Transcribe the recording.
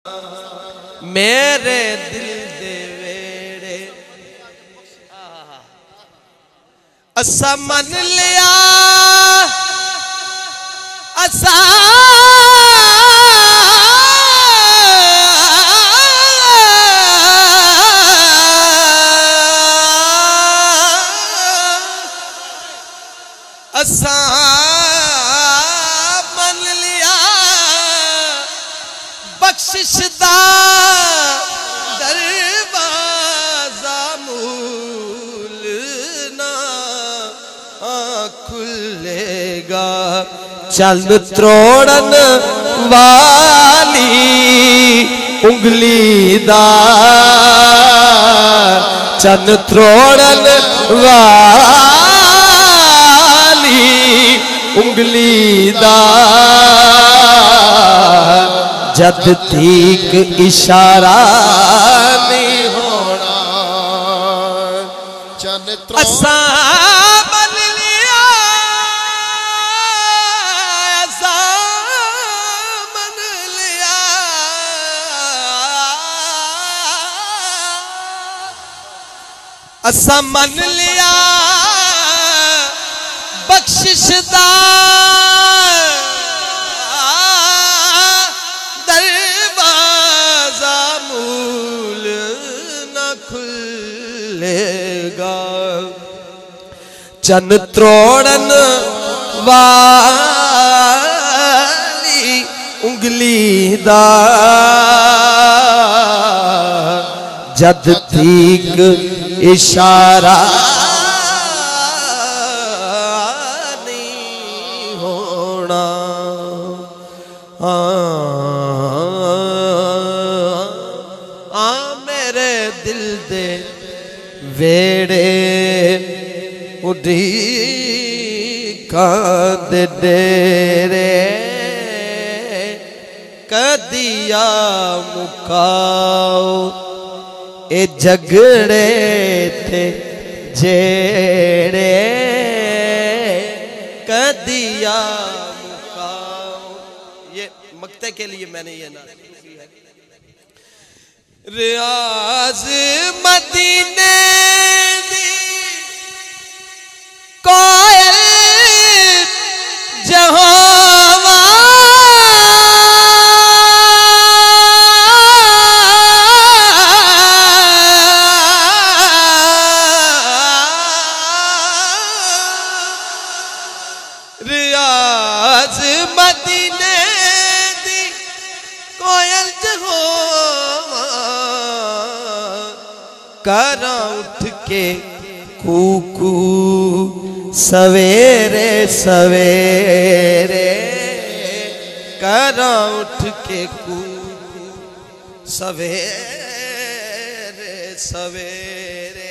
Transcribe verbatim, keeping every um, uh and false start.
मेरे दिल दे वेड़े असा मन लिया असा असा मन लिया बख्शिश दा दरवाजा मूल ना खुलेगा। चंद त्रोड़न वाली उंगली दा चंद त्रोड़न वाली उंगली दा जद तक इशारा नहीं होना। असा मन लिया असा मन लिया असा मन लिया बख्शिश दा दरवाजा मूल न खुलेगा। चन त्रोड़न वाली उंगली दा जद तक इशारा आ, आ मेरे दिल दे वेड़े उड़ी कांद डेरे कदिया मुकाओ ए झगड़े थे जेड़े कदिया मकते के लिए मैंने ये ना रियाज मदीने दी कोयल जहावा रियाज मदीने कोयल जहो करा उठ के कूकू सवेरे सवेरे करा उठ के कूकू सवेरे सवेरे